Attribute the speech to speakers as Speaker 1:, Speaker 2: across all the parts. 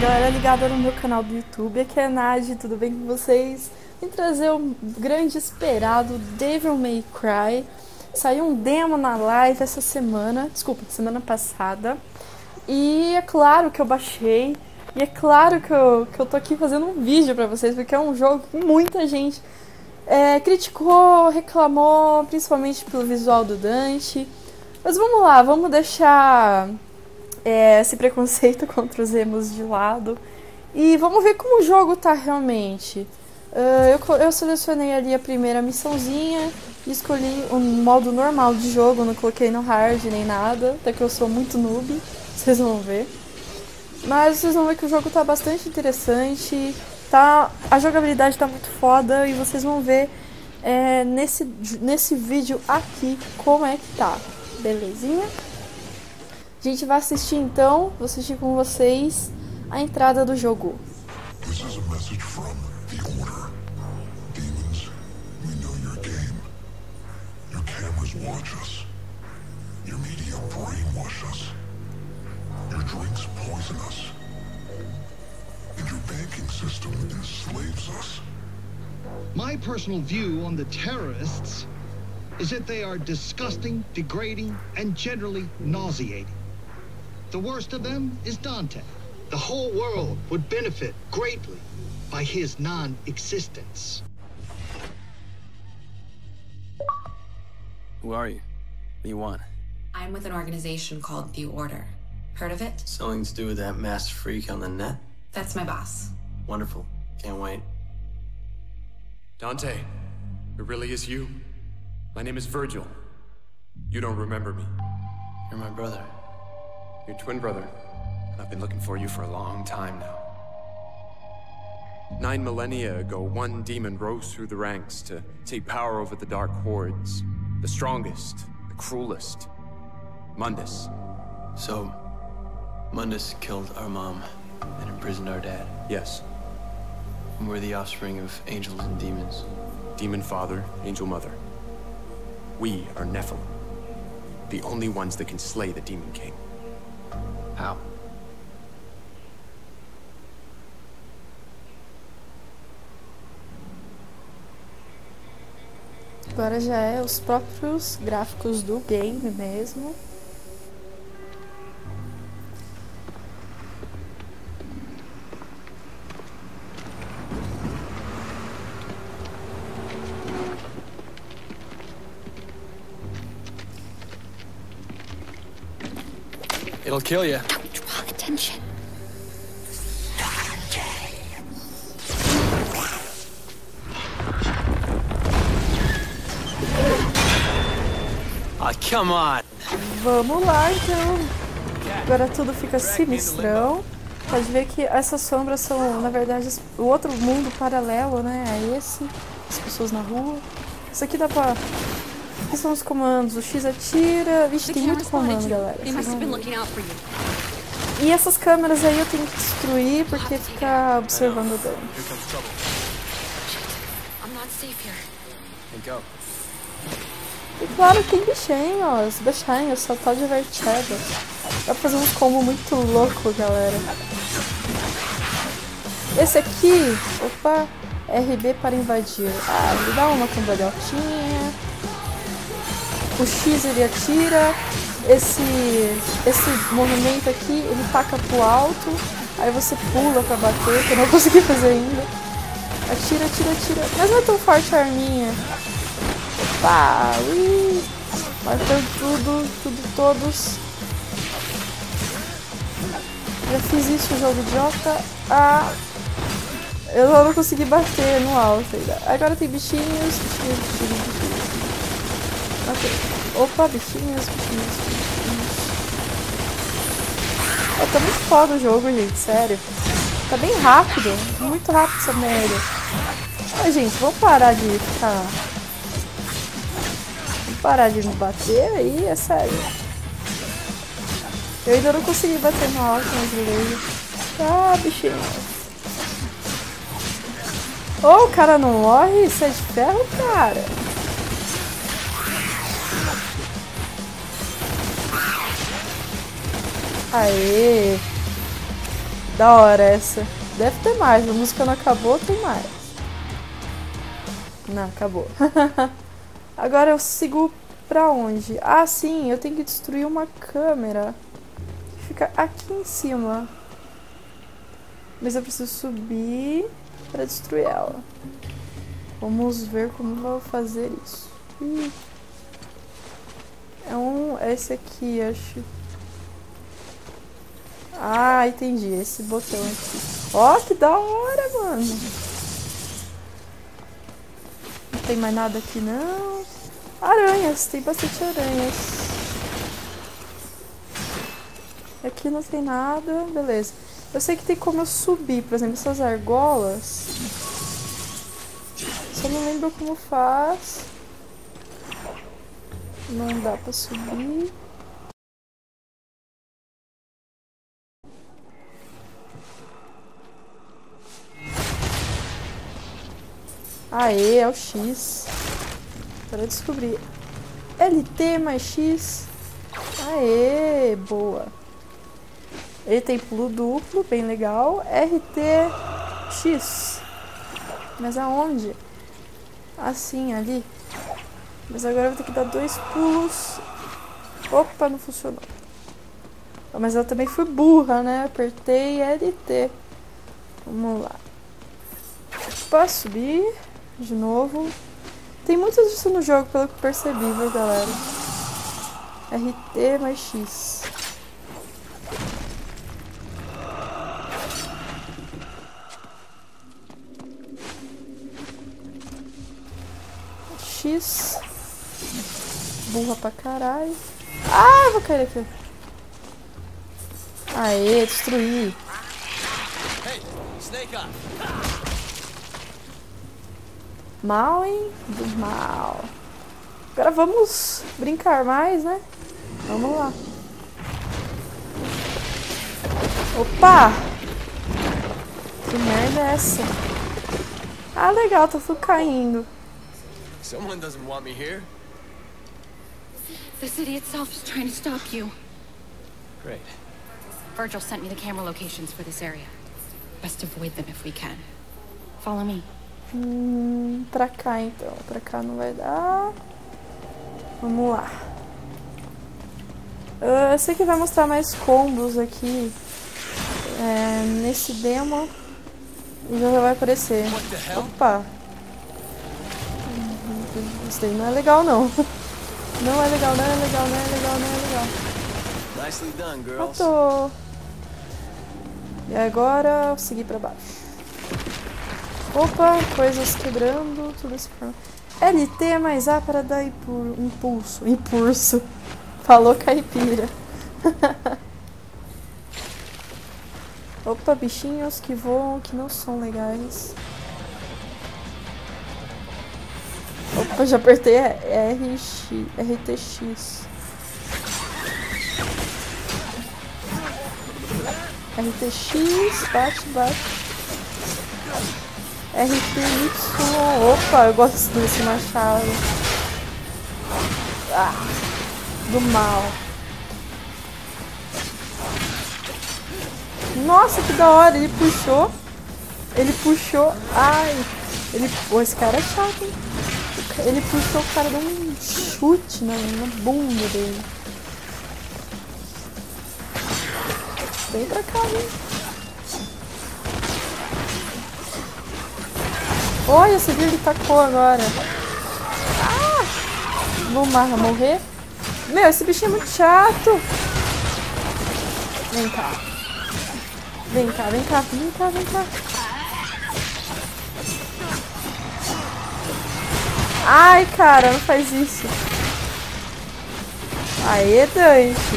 Speaker 1: galera ligada no meu canal do YouTube, aqui é a Nadi, tudo bem com vocês? Vim trazer o grande esperado Devil May Cry. Saiu um demo na live essa semana, semana passada. E é claro que eu baixei, e é claro que eu tô aqui fazendo um vídeo pra vocês, porque é um jogo que muita gente criticou, reclamou, principalmente pelo visual do Dante. Mas vamos lá, vamos deixar esse preconceito contra os emos de lado e vamos ver como o jogo tá realmente. Eu selecionei ali a primeira missãozinha e escolhi o modo normal de jogo, não coloquei no hard nem nada, até que eu sou muito noob, vocês vão ver. Mas vocês vão ver que o jogo tá bastante interessante, a jogabilidade tá muito foda e vocês vão ver nesse vídeo aqui como é que tá, belezinha? A gente vai assistir então, vou assistir com vocês a entrada do jogo.
Speaker 2: This is a message from the Order. Demons, we know your game. Your cameras watch us. Your media brainwash us. Your drinks poison us. And your banking system enslaves us.
Speaker 3: My personal view on the terrorists is that they are disgusting, degrading, and generally nauseating. The worst of them is Dante. The whole world would benefit greatly by his non-existence.
Speaker 4: Who are you? What do you want?
Speaker 5: I'm with an organization called The Order. Heard of it?
Speaker 4: Something to do with that masked freak on the net?
Speaker 5: That's my boss.
Speaker 4: Wonderful. Can't wait.
Speaker 6: Dante, it really is you. My name is Virgil. You don't remember me.
Speaker 4: You're my brother.
Speaker 6: Your twin brother. I've been looking for you for a long time now. 9 millennia ago, one demon rose through the ranks to take power over the Dark Hordes. The strongest, the cruelest. Mundus.
Speaker 4: So, Mundus killed our mom and imprisoned our dad.
Speaker 6: Yes.
Speaker 4: And we're the offspring of angels and demons.
Speaker 6: Demon father, angel mother. We are Nephilim. The only ones that can slay the Demon King.
Speaker 4: How?
Speaker 1: Agora já é os próprios gráficos do game mesmo.
Speaker 4: It'll kill you.
Speaker 5: Don't draw attention.
Speaker 4: Ah, come on.
Speaker 1: Vamos lá então. Agora tudo fica sinistrão. Pode ver que essas sombras são, na verdade, o outro mundo paralelo, né? A esse. As pessoas na rua. Isso aqui dá pra... Aqui são os comandos. O X atira. Vixe, tem muito comando, galera. E essas câmeras aí eu tenho que destruir porque fica observando o dano. E claro, tem bichinhos, só tá divertido. Dá pra fazer uns combos muito louco, galera. Esse aqui, opa, RB para invadir. Ah, ele dá uma cambalhotinha. O X ele atira. Esse movimento aqui, ele taca pro alto. Aí você pula pra bater, que eu não consegui fazer ainda. Atira, atira, atira. Mas não é tão forte a arminha. Opa, ui. Matando tudo, todos. Já fiz isso, jogo idiota. Ah, eu não consegui bater no alto ainda. Agora tem bichinhos. Ok. Opa, bichinhos. Tá muito foda o jogo, gente, sério. Tá bem rápido, muito rápido essa merda. Ah, gente, vamos parar de ficar... Vamos parar de me bater aí, é sério. Eu ainda não consegui bater no alto, mas beleza. Ah, bichinho. Oh, o cara não morre? Isso é de ferro, cara. Aê! Da hora essa. Deve ter mais, a música não acabou, tem mais. Não, acabou. Agora eu sigo pra onde? Ah, sim, eu tenho que destruir uma câmera. Fica aqui em cima. Mas eu preciso subir pra destruir ela. Vamos ver como eu vou fazer isso. É esse aqui, acho. Ah, entendi. Esse botão aqui. Ó, que da hora, mano. Não tem mais nada aqui, não. Aranhas. Tem bastante aranhas. Aqui não tem nada. Beleza. Eu sei que tem como eu subir. Por exemplo, essas argolas. Só não lembro como faz. Não dá pra subir. Aê, é o X. Para descobrir. LT mais X. Aê, boa. Ele tem pulo duplo, bem legal. RT X. Mas aonde? Assim, ali. Mas agora eu vou ter que dar 2 pulos. Opa, não funcionou. Mas eu também fui burra, né? Apertei LT. Vamos lá. Opa, subir. De novo. Tem muito disso no jogo, pelo que percebi, viu, galera? RT mais X. X. Burra pra caralho. Ah, eu vou cair aqui. Aê, destruí. Mal, hein? Do mal. Agora vamos brincar mais, né? Vamos lá. Opa! Que merda é essa? Ah, legal, tá tudo caindo.
Speaker 4: Someone doesn't want me here?
Speaker 7: The city itself is trying to stop you.
Speaker 4: Great.
Speaker 7: Virgil sent me the camera locations for this area. Best avoid them if we can. Follow me.
Speaker 1: Pra cá então. Pra cá não vai dar. Vamos lá. Eu sei que vai mostrar mais combos aqui. Nesse demo. E já vai aparecer. Opa! Isso daí não é legal não. Não é legal, não é legal, não é legal, não é legal.
Speaker 4: Nicely done, girls.
Speaker 1: Matou. E agora seguir pra baixo. Opa, coisas quebrando, tudo isso. LT mais A para dar impulso. Impulso. Falou caipira. Opa, bichinhos que voam, que não são legais. Opa, já apertei RTX. RTX, bate, bate. RTY. Opa, eu gosto desse machado. Ah, do mal. Nossa, que da hora. Ele puxou. Ele puxou. Ai. Pô, esse cara é chato, hein? Ele puxou o cara, deu um chute na bunda dele. Vem pra cá, hein? Olha, você viu, ele tacou agora. Ah! Vou morrer. Meu, esse bichinho é muito chato. Vem cá. Vem cá, vem cá, vem cá, vem cá. Ai, cara, não faz isso. Aê, Dante.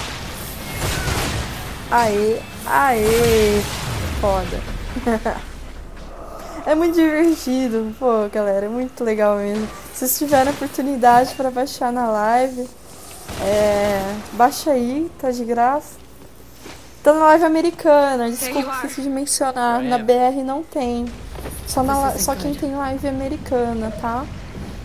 Speaker 1: Aê, aê. Foda. É muito divertido. Pô, galera, é muito legal mesmo. Se vocês tiverem oportunidade para baixar na live, baixa aí, tá de graça. Tá na live americana, desculpa, esqueci de mencionar. Na BR não tem. Só quem tem live americana, tá?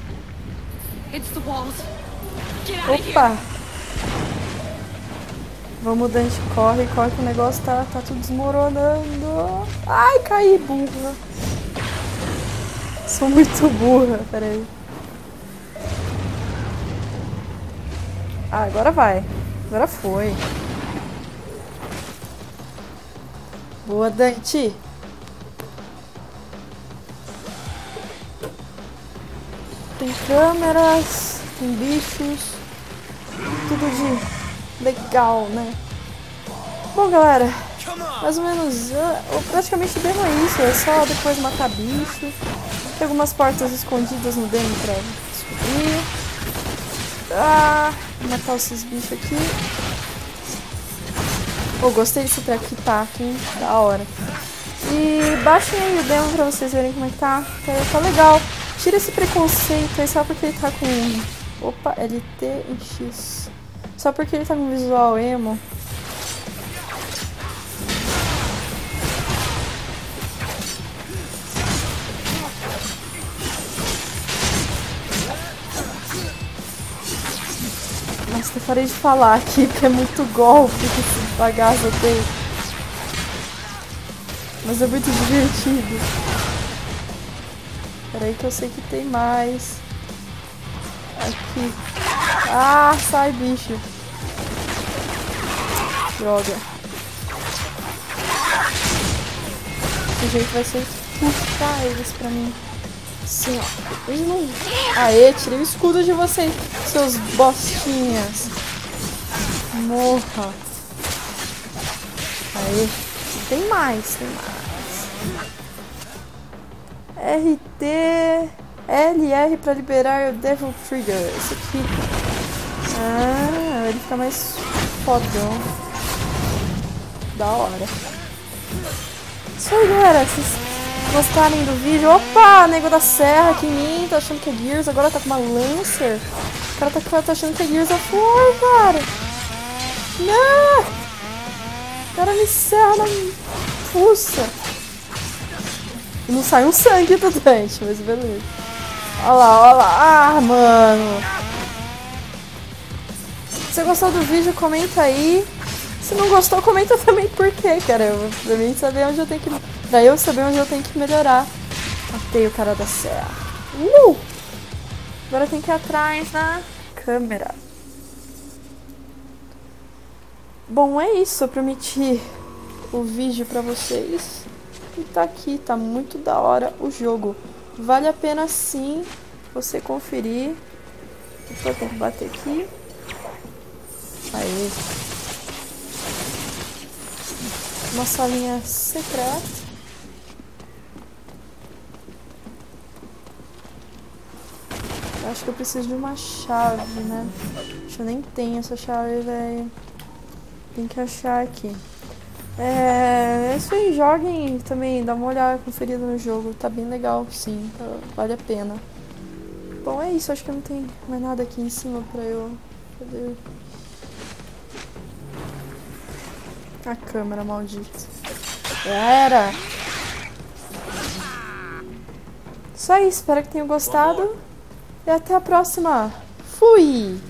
Speaker 7: It's the walls. Get out of
Speaker 1: Opa!
Speaker 7: here.
Speaker 1: Vamos, Dante, corre, corre que o negócio tá tudo desmoronando. Ai, caí, burra. Sou muito burra, peraí. Ah, agora vai. Agora foi. Boa, Dante. Tem câmeras, tem bichos. Tudo de legal, né? Bom, galera, mais ou menos, praticamente o demo é isso, é só depois matar bicho. Tem algumas portas escondidas no demo pra descobrir. Matar esses bichos aqui. Gostei desse track, hein? Da hora. E baixem aí o demo pra vocês verem como é que tá. Tá legal. Tira esse preconceito aí só porque ele tá com... Opa, LT e X. Só porque ele tá com visual emo. Nossa, eu parei de falar aqui porque é muito golpe que esse bagaço tem. Mas é muito divertido. Peraí que eu sei que tem mais. Aqui. Ah, sai, bicho. Droga. O jeito vai ser puxar eles pra mim. Assim, ó. Eles não... Aê, tirei o escudo de vocês, seus bostinhas. Morra. Aê. Tem mais, tem mais. RT... LR pra liberar o Devil Trigger. Esse aqui. Ah, ele fica mais fodão. Da hora. Isso aí, galera. Vocês gostarem do vídeo. Opa, nego da serra aqui em mim. Tá achando que é Gears. Agora tá com uma Lancer. O cara tá achando que é Gears of War, cara. Não! O cara me serra na fuça. E não sai um sangue do Dante, mas beleza. Olha lá, olha lá. Ah, mano. Se você gostou do vídeo, comenta aí. Se não gostou, comenta também por quê, cara. Pra mim saber onde eu tenho que... Pra eu saber onde eu tenho que melhorar. Matei o cara da serra. Agora tem que ir atrás na câmera. Bom, é isso. Eu prometi o vídeo pra vocês. E tá aqui, tá muito da hora o jogo. Vale a pena sim você conferir. Depois tem que bater aqui. Aí. Uma salinha secreta. Eu acho que eu preciso de uma chave, né? Acho que eu nem tenho essa chave, velho. Tem que achar aqui. É isso aí, joguem também, dá uma olhada, conferida no jogo, tá bem legal, sim, vale a pena. Bom, é isso, acho que não tem mais nada aqui em cima pra eu... Cadê? A câmera maldita. Era! Isso aí, espero que tenham gostado e até a próxima. Fui!